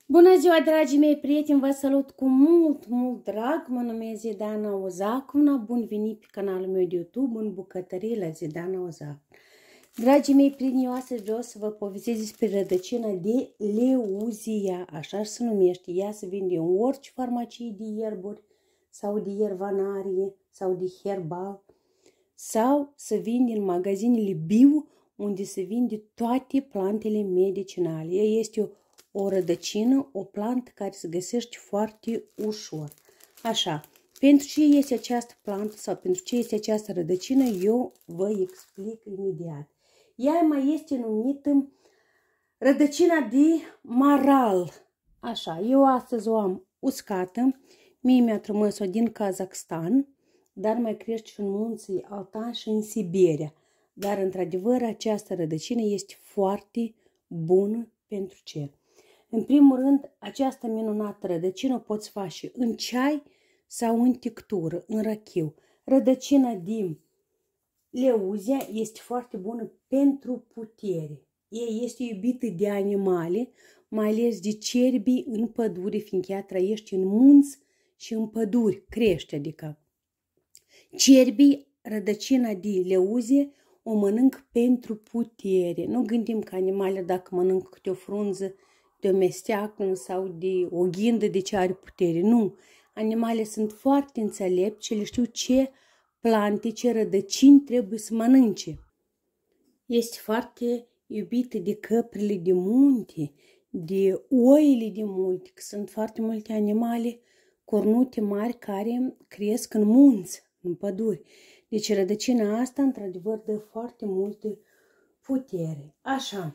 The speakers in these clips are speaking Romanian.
Bună ziua, dragii mei prieteni, vă salut cu mult drag, mă numesc Zidana Ozakuna, bun venit pe canalul meu de YouTube în bucătărie la Zidana Ozakuna. Dragii mei prieteni, eu astăzi vreau să vă povestesc despre rădăcina de leuzia, așa se numește, ea se vinde în orice farmacie de ierburi sau de iervanarie sau de herbal sau se vinde în magazinele bio unde se vinde toate plantele medicinale. Ea este o rădăcină, o plantă care se găsește foarte ușor. Așa, pentru ce este această plantă sau pentru ce este această rădăcină, eu vă explic imediat. Ea mai este numită rădăcina de maral. Așa, eu astăzi o am uscată, mie mi-a trimis-o din Kazakhstan, dar mai crește și în munții Altan și în Siberia. Dar, într-adevăr, această rădăcină este foarte bună pentru ce? În primul rând, această minunată rădăcină poți face în ceai sau în tictură, în rachiu. Rădăcina din leuzia este foarte bună pentru putere. Ea este iubită de animale, mai ales de cerbii în pădure, fiindcă ea trăiește în munți și în păduri, crește, adică. Cerbii, rădăcina de leuzie, o mănânc pentru putere. Nu gândim că animalele, dacă mănâncă câte o frunză de o mesteacă sau de o ghindă, de ce are putere. Nu. Animalele sunt foarte înțelepți și le știu ce plante, ce rădăcini trebuie să mănânce. Este foarte iubită de căprile de munte, de oile de munte, că sunt foarte multe animale cornute mari care cresc în munți, în păduri. Deci rădăcina asta, într-adevăr, dă foarte multă putere. Așa.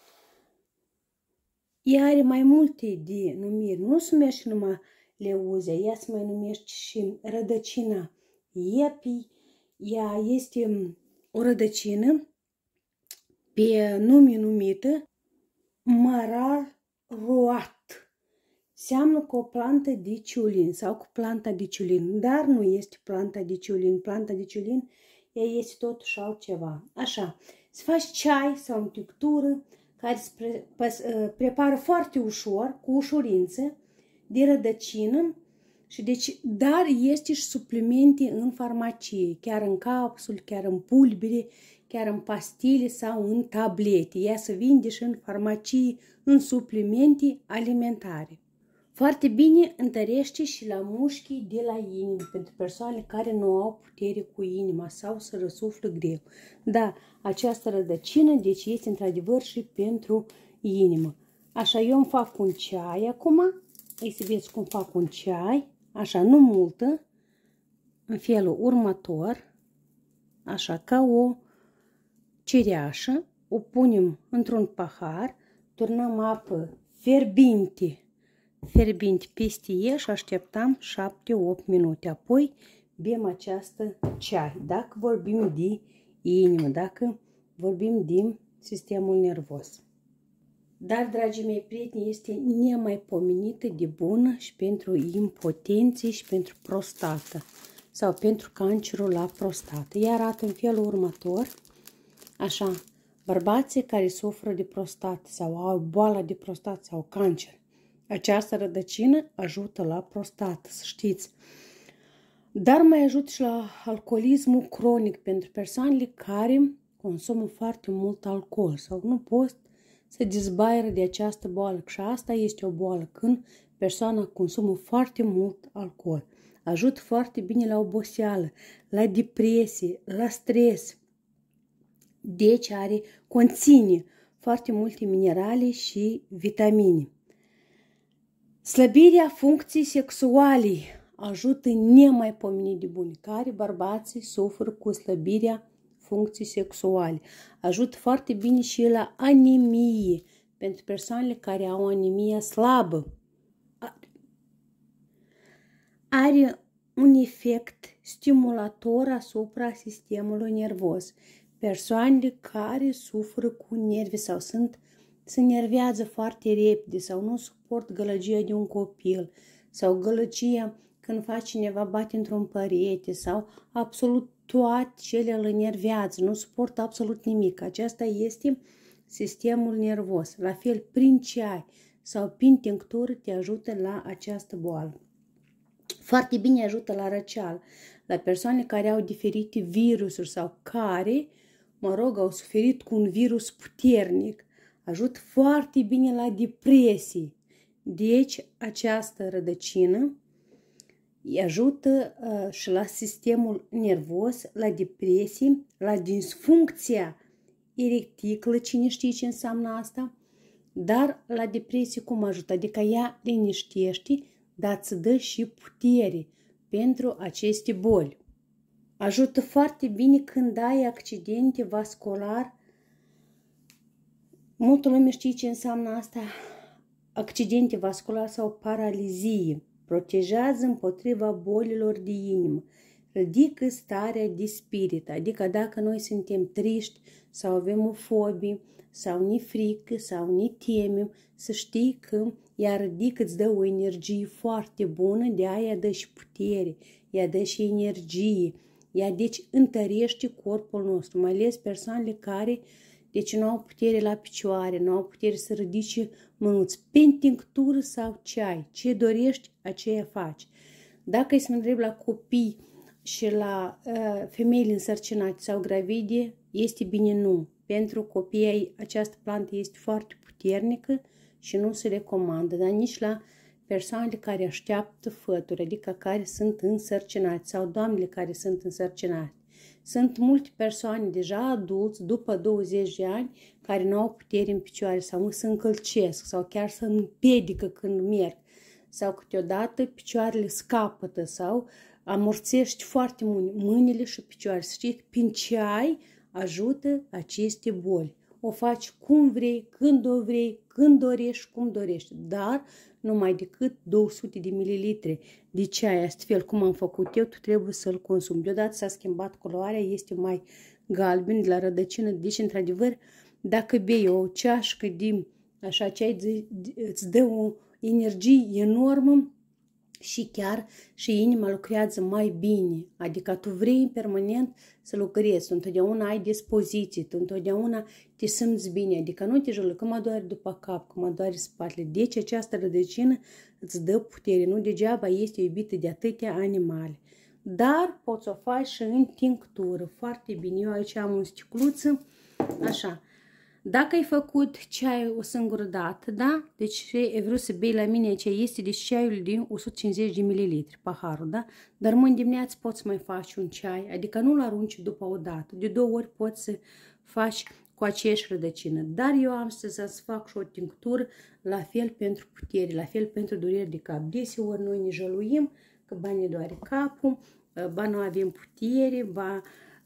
Ea are mai multe denumiri. Nu se numește numai leuzia, ea se mai numește și rădăcina iepii. Ea este o rădăcină pe nume numită marar roat. Seamănă cu o plantă de ciulin sau cu planta de ciulin, dar nu este planta de ciulin. Planta de ciulin, ea este totuși altceva. Așa, să faci ceai sau în tictură, care se prepară foarte ușor, cu ușurință, de rădăcină, și deci, dar este și suplimente în farmacie, chiar în capsule, chiar în pulbere, chiar în pastile sau în tablete. Ea se vinde și în farmacie, în suplimente alimentare. Foarte bine întărește și la mușchii de la inimă, pentru persoane care nu au putere cu inima sau să răsuflă greu. Da, această rădăcină, deci este într-adevăr și pentru inimă. Așa, eu îmi fac un ceai acum, să vedeți cum fac un ceai, așa, nu multă, în felul următor, așa, ca o cireașă, o punem într-un pahar, turnăm apă fierbinte peste ea și așteptăm 7-8 minute. Apoi bem această ceai. Dacă vorbim de inimă, dacă vorbim din sistemul nervos. Dar, dragii mei prieteni, este nemaipomenită de bună și pentru impotenție și pentru prostată sau pentru cancerul la prostată. Ea arată în felul următor, așa, bărbații care suferă de prostată sau au boala de prostată sau cancer. Această rădăcină ajută la prostată, să știți. Dar mai ajută și la alcoolismul cronic pentru persoanele care consumă foarte mult alcool sau nu pot să dezbaieră de această boală. Și asta este o boală când persoana consumă foarte mult alcool. Ajută foarte bine la oboseală, la depresie, la stres. Deci conține foarte multe minerale și vitamine. Slăbirea funcției sexuale ajută nemaipomenit de bun. Care bărbații suferă cu slăbirea funcției sexuale. Ajută foarte bine și la anemie, pentru persoanele care au anemia slabă. Are un efect stimulator asupra sistemului nervos. Persoanele care suferă cu nervi sau se nervează foarte repede sau nu suport gălăgia de un copil sau gălăgia când face cineva bate într-un perete sau absolut toate cele îl enervează, nu suportă absolut nimic. Aceasta este sistemul nervos. La fel, prin ceai sau prin tinctură te ajută la această boală. Foarte bine ajută la răceală, la persoane care au diferite virusuri sau care, au suferit cu un virus puternic. Ajută foarte bine la depresii. Deci, această rădăcină îi ajută și la sistemul nervos, la depresii, la disfuncția erectilă, cine știe ce înseamnă asta, dar la depresie cum ajută? Adică ea liniștește, dar îți dă și putere pentru aceste boli. Ajută foarte bine când ai accidente vascular. Multă lume știe ce înseamnă asta, accidente vascular sau paralizie. Protejează împotriva bolilor de inimă. Ridică starea de spirit, adică dacă noi suntem triști sau avem o fobie sau ni frică sau ni temem, să știi că ea ridică, îți dă o energie foarte bună, de aia dă și putere, ea dă și energie, ea deci întărește corpul nostru, mai ales persoanele care deci nu au putere la picioare, nu au putere să ridice mânuți, prin tinctură sau ceai, ce dorești, aceea faci. Dacă să mă întreb la copii și la femeile însărcinate sau gravide, este bine nu. Pentru copiii această plantă este foarte puternică și nu se recomandă, dar nici la persoanele care așteaptă fături, adică care sunt însărcinate sau doamnele care sunt însărcinate. Sunt multe persoane deja adulți, după 20 de ani, care nu au putere în picioare sau nu se încălcesc sau chiar se împiedică când merg sau câteodată picioarele scapătă sau amorțești foarte mâinile și picioarele. Să știi, prin ceai ajută aceste boli. O faci cum vrei, când o vrei, când dorești, cum dorești, dar numai decât 200 de mililitri de ceai, astfel cum am făcut eu, tu trebuie să-l consumi. Deodată s-a schimbat culoarea, este mai galben de la rădăcină, deci într-adevăr, dacă bei o ceașcă de așa ceai, îți dă o energie enormă și chiar și inima lucrează mai bine. Adică tu vrei permanent să lucrezi, tu întotdeauna ai dispoziție, tu întotdeauna te simți bine. Adică nu te jălă că mă doare după cap, că mă doare spatele. Deci această rădăcină îți dă putere. Nu degeaba este iubită de atâtea animale. Dar poți o faci și în tinctură. Foarte bine. Eu aici am un sticluță, așa. Dacă ai făcut ceai o singură dată, da? Deci vreau să bei la mine ce este, deci ceaiul de 150 de ml, paharul, da? Dar mâine dimineață poți mai faci un ceai, adică nu-l arunci după o dată, de 2 ori poți să faci cu aceeași rădăcină. Dar eu am să fac și o tinctură, la fel pentru putere, la fel pentru dureri de cap. Deseori noi ne jăluim că ba ne doare capul, ba nu avem putere, ba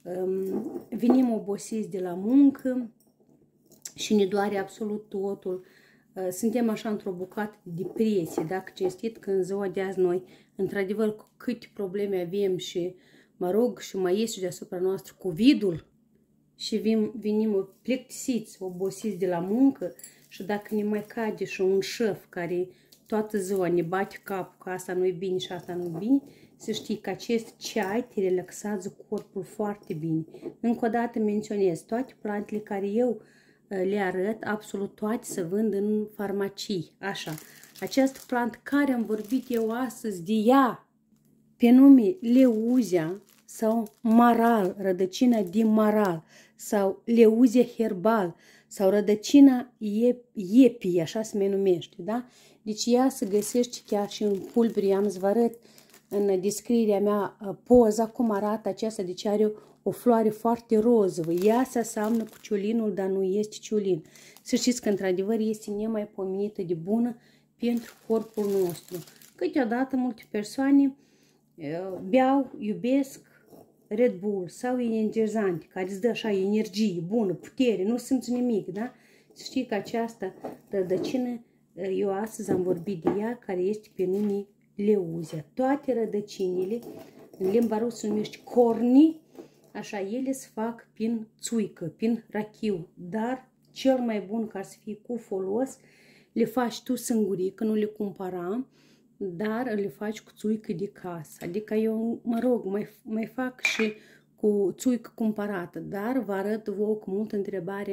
venim obosiți de la muncă, și ne doare absolut totul. Suntem așa într-o bucată de depresie, dacă cinstit că în ziua de azi noi, într-adevăr, câte probleme avem și, și mai este deasupra noastră COVID-ul și venim plictisiți, obosiți de la muncă și dacă ne mai cade și un șef care toată ziua ne bate capul că asta nu-i bine și asta nu-i bine, să știi că acest ceai te relaxează corpul foarte bine. Încă o dată menționez toate plantele care eu le arăt, absolut toate se vând în farmacii, așa. Această plantă care am vorbit eu astăzi de ea, pe nume Leuzia sau maral, rădăcina de maral, sau Leuzia herbal, sau rădăcina iepii, așa se mai numește, da? Deci ea se găsește chiar și în pulberi, am să vă arăt în descrierea mea poza cum arată aceasta, deci are o floare foarte rozovă. Ea se aseamnă cu ciolinul, dar nu este ciolin. Să știți că într-adevăr este nemaipomenită de bună pentru corpul nostru. Câteodată multe persoane beau, iubesc Red Bull sau energizante, care îți dă așa energie bună, putere, nu simți nimic, da? Să știi că această rădăcină, eu astăzi am vorbit de ea, care este pe nume Leuzia. Toate rădăcinile, în limba rusă se numește corni, așa, ele se fac prin țuică, prin rachiu, dar cel mai bun ca să fie cu folos, le faci tu singurică, nu le cumpăra, dar le faci cu țuică de casă. Adică eu, mai fac și cu țuică cumpărată, dar vă arăt vouă cu multă întrebare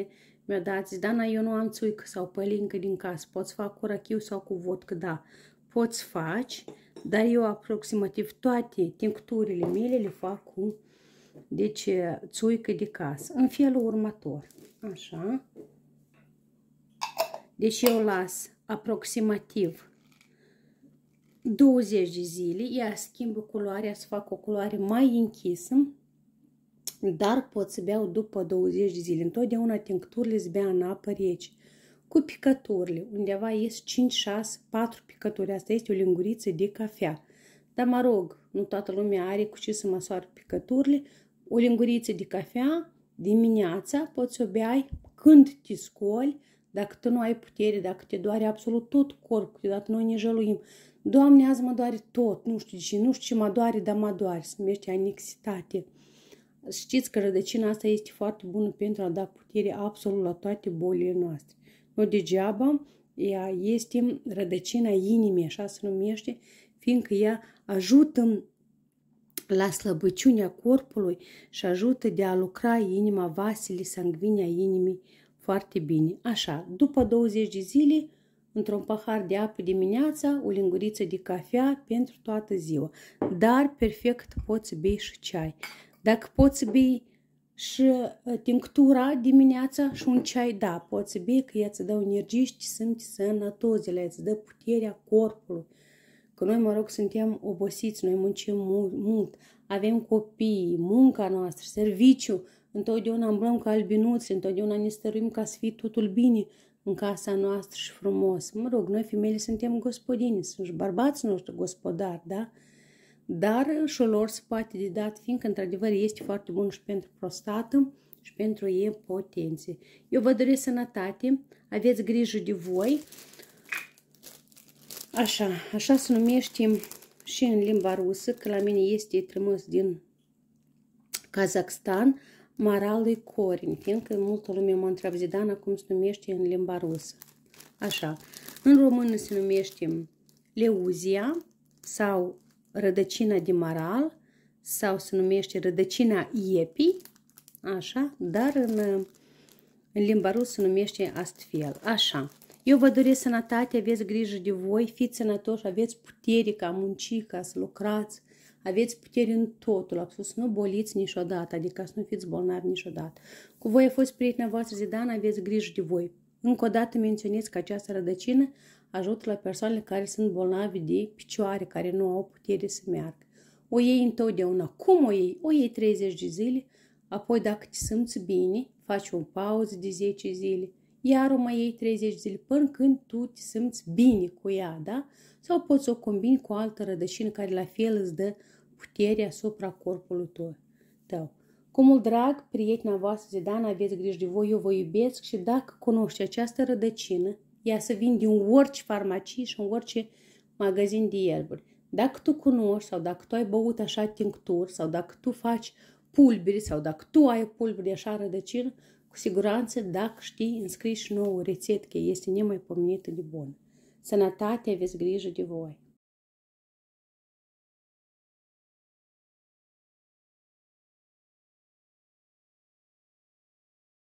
Mi-a dat, zis, Dana, eu nu am țuică sau pălincă din casă, poți fac cu rachiu sau cu vodcă, da, poți faci, dar eu aproximativ toate tincturile mele le fac cu, deci, țuică de casă, în felul următor, așa. Deci eu las aproximativ 20 de zile, ea schimbă culoarea, să fac o culoare mai închisă, dar pot să beau după 20 de zile. Întotdeauna tincturile se bea în apă rece, cu picăturile, undeva ies 5, 6, 4 picături. Asta este o linguriță de cafea. Dar mă rog, nu toată lumea are cu ce să măsoară picăturile. O linguriță de cafea dimineața poți să o beai când te scoli, dacă tu nu ai putere, dacă te doare absolut tot corpul, câteodată noi ne jăluim. Doamne, azi mă doare tot, nu știu ce, nu știu ce mă doare, dar mă doare, se numește anexitate. Știți că rădăcina asta este foarte bună pentru a da putere absolut la toate bolile noastre. Nu degeaba, ea este rădăcina inimii, așa se numește, fiindcă ea ajută la slăbăciunea corpului și ajută de a lucra inima, vasele sanguine a inimii foarte bine. Așa, după 20 de zile, într-un pahar de apă dimineața, o linguriță de cafea pentru toată ziua. Dar perfect poți să bei și ceai. Dacă poți să bei și tinctura dimineața și un ceai, da, poți să bei, că ea îți dă energie și te simți sănătos, ea îți dă puterea corpului. Că noi, mă rog, suntem obosiți, noi muncim mult, avem copii, munca noastră, serviciu, întotdeauna umblăm ca albinuți, întotdeauna ne stăruim ca să fie totul bine în casa noastră și frumos. Mă rog, noi femeile suntem gospodini, sunt și bărbații noștri gospodari, da? Dar și lor se poate de dat, fiindcă într-adevăr este foarte bun și pentru prostată și pentru impotențe. Eu vă doresc sănătate, aveți grijă de voi. Așa se numește și în limba rusă, că la mine este trimis din Kazakhstan, maralui corin, fiindcă multă lume mă întreabă, Zidana, cum se numește în limba rusă. Așa, în română se numește leuzia sau rădăcina de maral sau se numește rădăcina iepii, așa, dar în limba rusă se numește astfel, așa. Eu vă doresc sănătate, aveți grijă de voi, fiți sănătoși, aveți putere ca munci, ca să lucrați, aveți putere în totul, am spus, nu boliți niciodată, adică să nu fiți bolnavi niciodată. Cu voi a fost prietena voastră Zidana, aveți grijă de voi. Încă o dată menționez că această rădăcină ajută la persoanele care sunt bolnavi de picioare, care nu au putere să meargă. O iei întotdeauna. Cum o iei? O iei 30 de zile, apoi dacă te simți bine, faci o pauză de 10 zile, iar o mai iei 30 de zile până când tu te simți bine cu ea, da? Sau poți să o combini cu o altă rădăcină care la fel îți dă putere asupra corpului tău. Cu mult drag, prietena voastră Zidana, aveți grijă de voi, eu vă iubesc și dacă cunoști această rădăcină, ea se vinde în orice farmacie și în orice magazin de ierburi. Dacă tu cunoști sau dacă tu ai băut așa tincturi sau dacă tu faci pulberi sau dacă tu ai pulberi de așa rădăcină, cu siguranță, dacă știi, înscrii și nouă rețetă, că este nemaipomenită de bună. Sănătate, aveți grijă de voi!